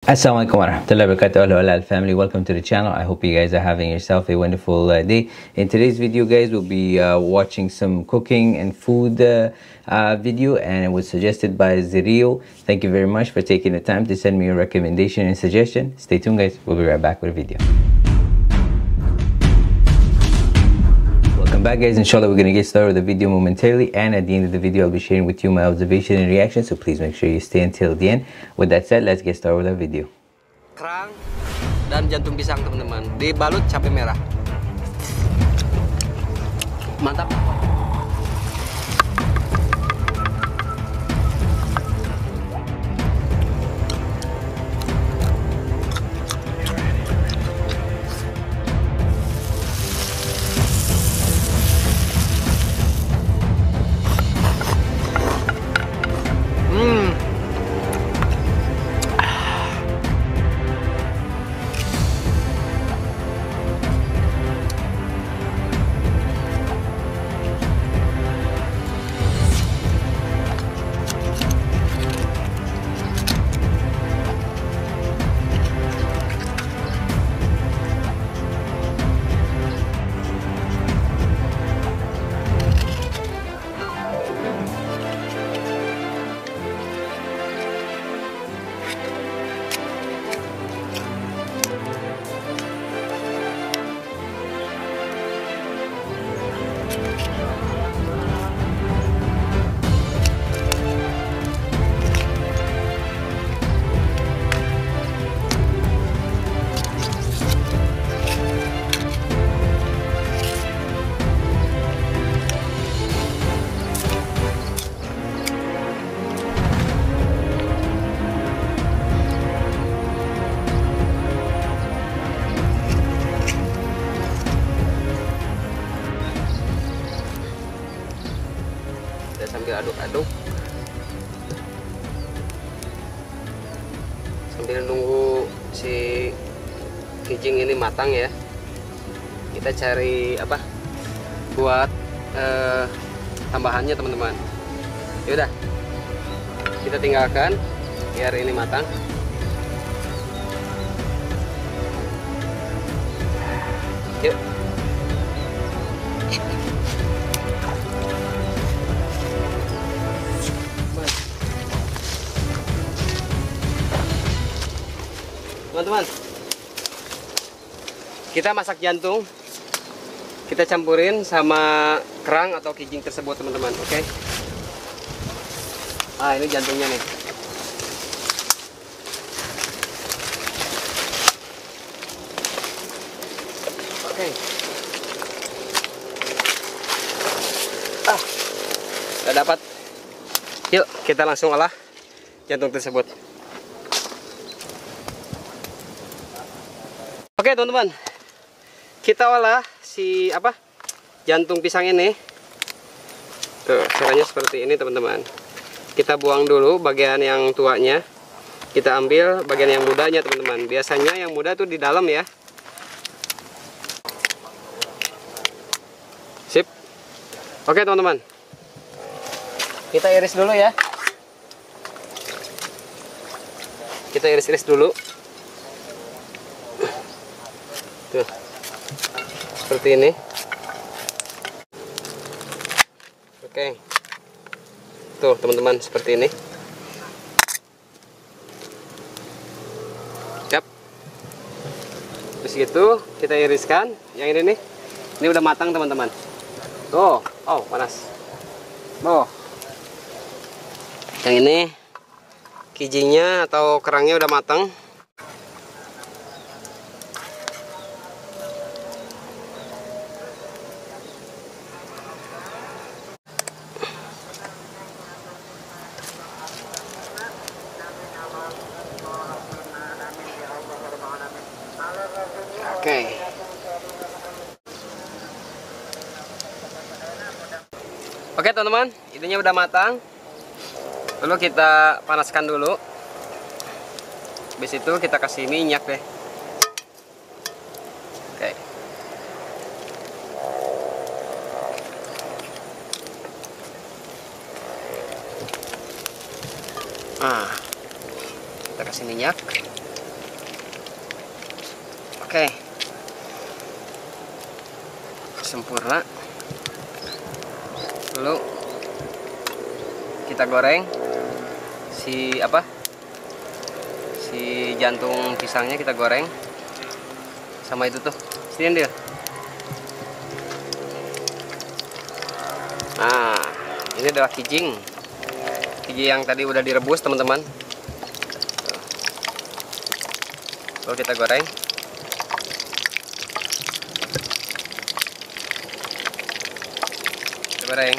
Assalamualaikum warahmatullahi wabarakatuh. Hello family, welcome to the channel. I hope you guys are having yourself a wonderful day. In today's video guys, we'll be watching some cooking and food video, and it was suggested by Zirio. Thank you very much for taking the time to send me your recommendation and suggestion. Stay tuned guys, we'll be right back with a video. Welcome back guys. Inshallah we're gonna get started with the video momentarily, and at the end of the video I'll be sharing with you my observation and reaction, so please make sure you stay until the end. With that said, let's get started with the video. Kerang dan jantung pisang teman-teman, dibalut cabai merah. Mantap. Sambil aduk-aduk sambil nunggu si kijing ini matang ya, kita cari apa buat tambahannya teman-teman. Yaudah, kita tinggalkan biar ini matang. Yuk. Teman-teman, kita masak jantung, kita campurin sama kerang atau kijing tersebut teman-teman. Oke. Ini jantungnya nih. Oke. Udah dapat. Yuk kita langsung olah jantung tersebut. Oke teman-teman, kita olah si jantung pisang ini. Tuh caranya seperti ini teman-teman. Kita buang dulu bagian yang tuanya, kita ambil bagian yang mudanya teman-teman. Biasanya yang muda tuh di dalam ya. Sip. Oke teman-teman, kita iris dulu ya. Kita iris-iris dulu. Tuh, seperti ini. Oke. Tuh teman-teman, seperti ini. Yap. Terus gitu kita iriskan. Yang ini nih, ini udah matang teman-teman. Tuh, oh panas. Tuh. Yang ini kijingnya atau kerangnya udah matang. Oke teman-teman, ininya udah matang. Lalu kita panaskan dulu. Habis itu kita kasih minyak deh. Oke. Kita kasih minyak. Oke. Sempurna. Lalu kita goreng si jantung pisangnya, kita goreng sama itu tuh. Sini dia. Nah, ini adalah kijing yang tadi udah direbus, teman-teman. Lalu kita goreng. Kita goreng.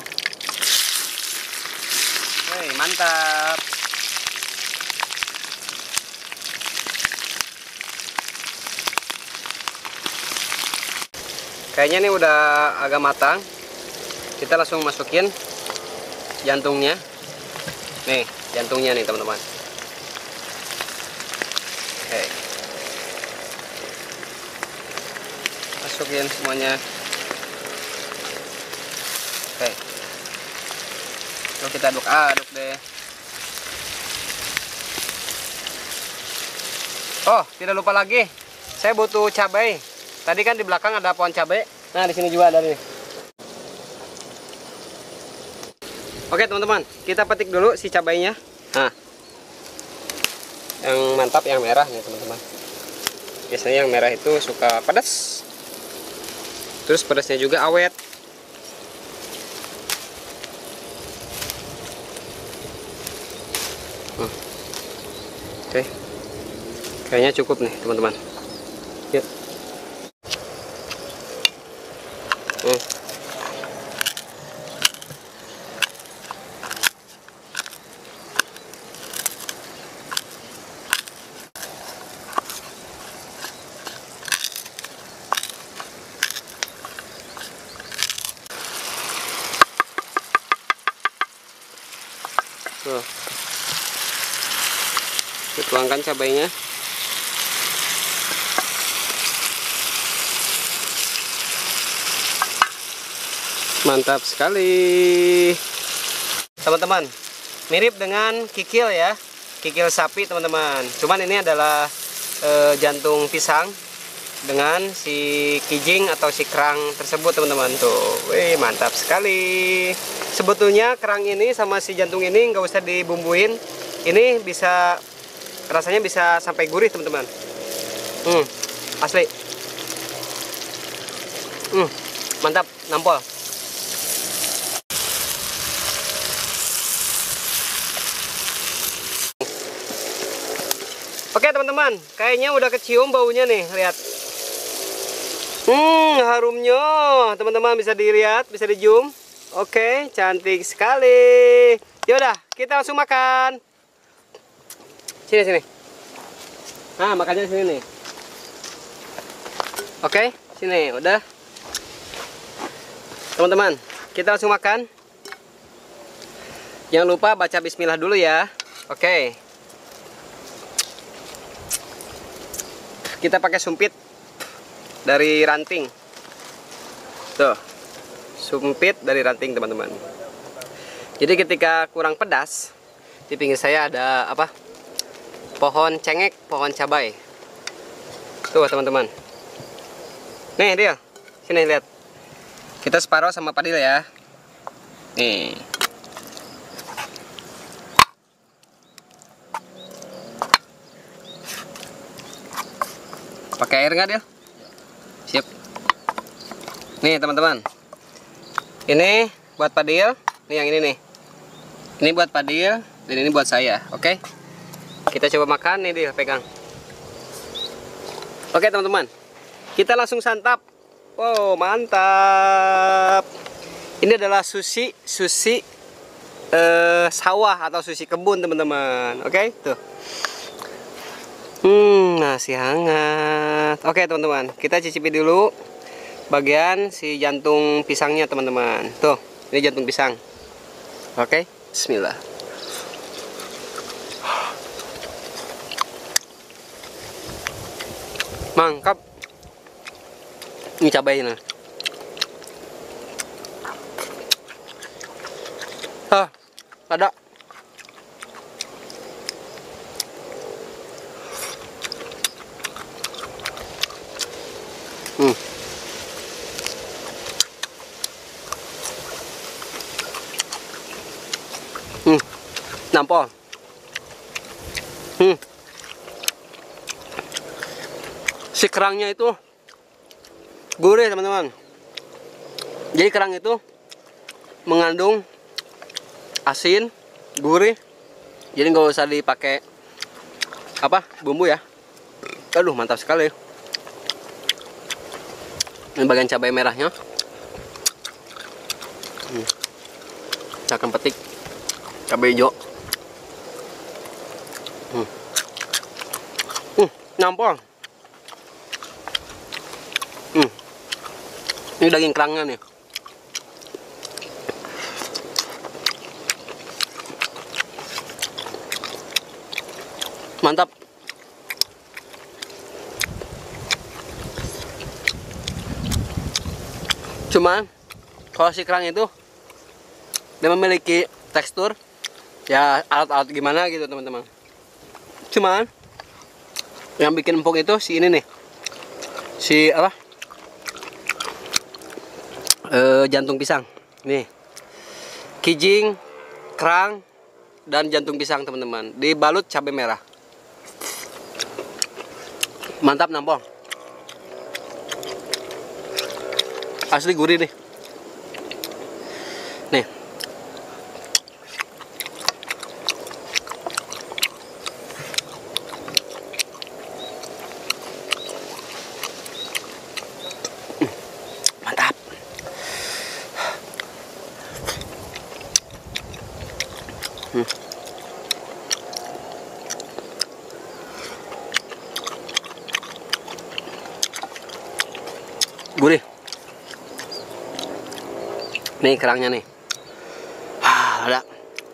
Hei, mantap. Kayaknya ini udah agak matang. Kita langsung masukin jantungnya. Nih, jantungnya nih, teman-teman. Oke. Masukin semuanya. Oke. Lalu kita aduk-aduk deh. Oh, tidak lupa lagi. Saya butuh cabai. Tadi kan di belakang ada pohon cabai. Nah, di sini juga ada nih. Oke, teman-teman, kita petik dulu si cabainya. Nah, yang mantap yang merah nih, teman-teman. Biasanya yang merah itu suka pedas. Terus pedasnya juga awet. Oke. Kayaknya cukup nih, teman-teman. Yuk. Tuh. Dituangkan cabainya. Mantap sekali, teman-teman. Mirip dengan kikil ya, kikil sapi, teman-teman. Cuman ini adalah jantung pisang dengan si kijing atau si kerang tersebut, teman-teman. Tuh, wih, mantap sekali. Sebetulnya kerang ini sama si jantung ini nggak usah dibumbuin. Ini bisa, rasanya bisa sampai gurih, teman-teman. Asli. Mantap, nampol. Oke, teman-teman, kayaknya udah kecium baunya nih, lihat. Harumnya, teman-teman, bisa dilihat, bisa di zoom. Oke, cantik sekali. Yaudah, kita langsung makan. Sini. Nah, makannya sini nih. Oke, sini, udah. Teman-teman, kita langsung makan. Jangan lupa baca bismillah dulu ya. Oke. Kita pakai sumpit dari ranting. Tuh, sumpit dari ranting, teman-teman. Jadi ketika kurang pedas, di pinggir saya ada pohon cengek, pohon cabai. Tuh, teman-teman. Nih dia, sini lihat. Kita separuh sama Padil ya. Nih. Pakai air nggak dia? Siap. Nih, teman-teman. Ini buat Padil. Nih yang ini nih. Ini buat Padil dan ini buat saya. Oke? Kita coba makan nih, dia pegang. Oke, teman-teman. Kita langsung santap. Wow, mantap. Ini adalah sushi sawah atau sushi kebun, teman-teman. Oke, tuh. Nasi hangat. Oke, teman-teman, kita cicipi dulu bagian si jantung pisangnya, teman-teman. Tuh, ini jantung pisang. Oke, bismillah. Mantap. Ini cabainya. Ada. Nampol. Si kerangnya itu gurih, teman-teman. Jadi kerang itu mengandung asin, gurih. Jadi nggak usah dipakai bumbu ya. Aduh, mantap sekali. Ini bagian cabai merahnya. Kita akan petik cabai hijau. Nampol. Ini daging kerangnya nih. Mantap. Cuman kalau si kerang itu dia memiliki tekstur ya alat-alat gimana gitu, teman-teman. Cuman yang bikin empuk itu si ini nih. Si jantung pisang. Nih. Kijing, kerang, dan jantung pisang, teman-teman. Dibalut cabai merah. Mantap, nampol. Asli gurih nih. Nih. Mantap. Gurih. Nih kerangnya nih. Ada.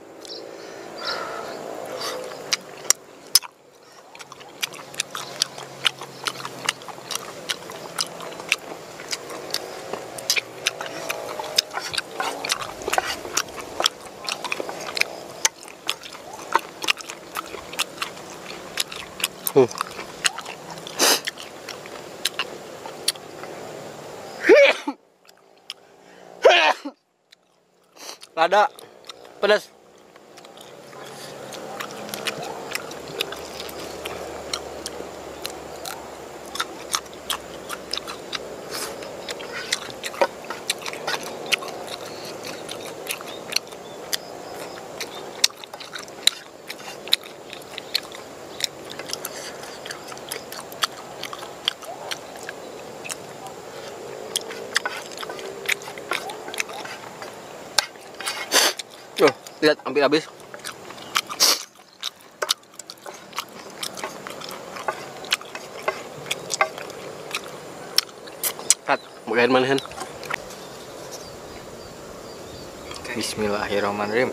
Lada, pedas. Lihat, hampir habis. Kat, bagian manahan. Bismillahirrahmanirrahim.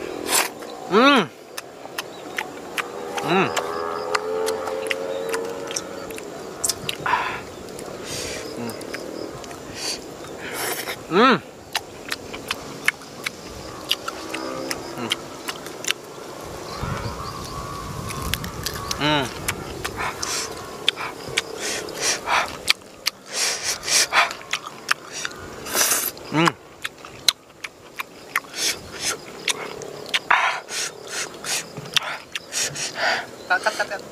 Kat.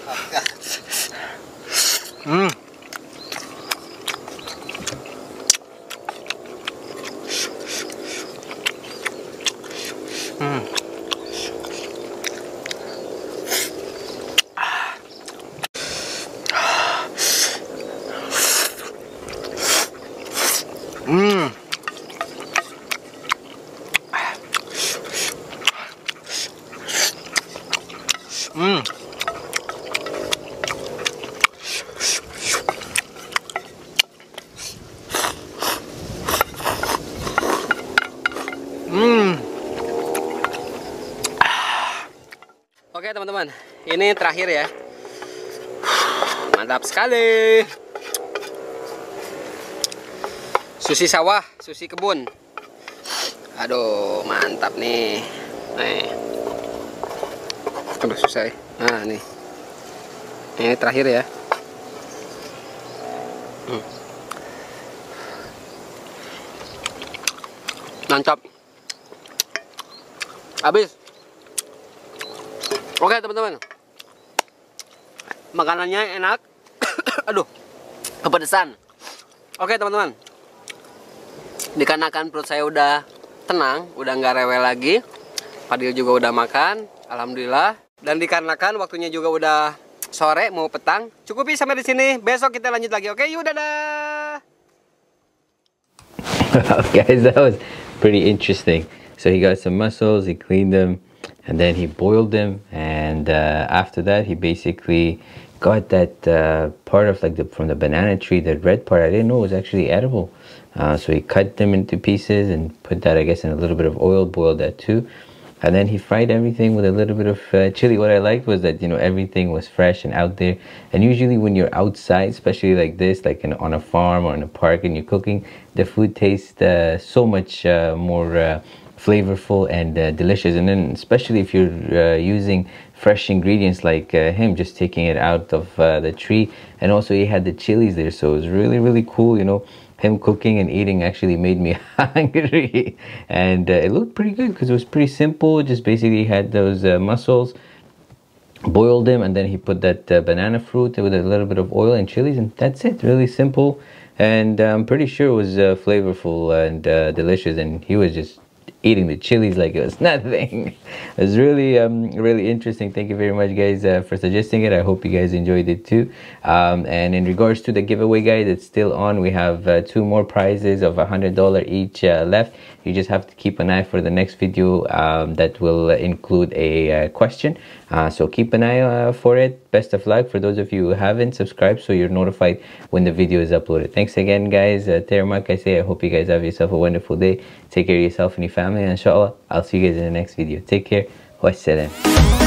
Oke teman-teman, ini terakhir ya. Mantap sekali. Sushi sawah, sushi kebun. Aduh, mantap nih. Nih. Aduh, susah ya. Nah, nih. Ini terakhir ya. Mantap. Habis. Oke teman-teman, makanannya enak. Aduh, kepedesan. Oke teman-teman, dikarenakan perut saya udah tenang, udah nggak rewel lagi, Fadil juga udah makan, alhamdulillah. Dan dikarenakan waktunya juga udah sore mau petang, cukupi sampai di sini. Besok kita lanjut lagi. Oke, yuk dadah. Guys, that was pretty interesting. So he got some mussels, he cleaned them, and then he boiled them, and after that he basically got that part of like from the banana tree, that red part. I didn't know was actually edible. So he cut them into pieces and put that, I guess, in a little bit of oil, boiled that too. And then he fried everything with a little bit of chili. What I liked was that, you know, everything was fresh and out there. And usually when you're outside, especially like this, like on a farm or in a park and you're cooking, the food tastes so much more flavorful and delicious. And then especially if you're using fresh ingredients like him, just taking it out of the tree. And also he had the chilies there, so it was really, really cool, you know. Him cooking and eating actually made me hungry, and it looked pretty good because it was pretty simple. Just basically had those mussels, boiled them, and then he put that banana fruit with a little bit of oil and chilies, and that's it. Really simple, and I'm pretty sure it was flavorful and delicious. And he was just eating the chilies like it was nothing. It was really really interesting. Thank you very much, guys, for suggesting it. I hope you guys enjoyed it too. And in regards to the giveaway, guys, it's still on. We have 2 more prizes of $100 each left. You just have to keep an eye for the next video that will include a question. So keep an eye for it. Best of luck for those of you who haven't subscribed, so you're notified when the video is uploaded. Thanks again, guys. Terima kasih. I hope you guys have yourself a wonderful day. Take care of yourself and your family, and inshallah I'll see you guys in the next video. Take care. Wassalam.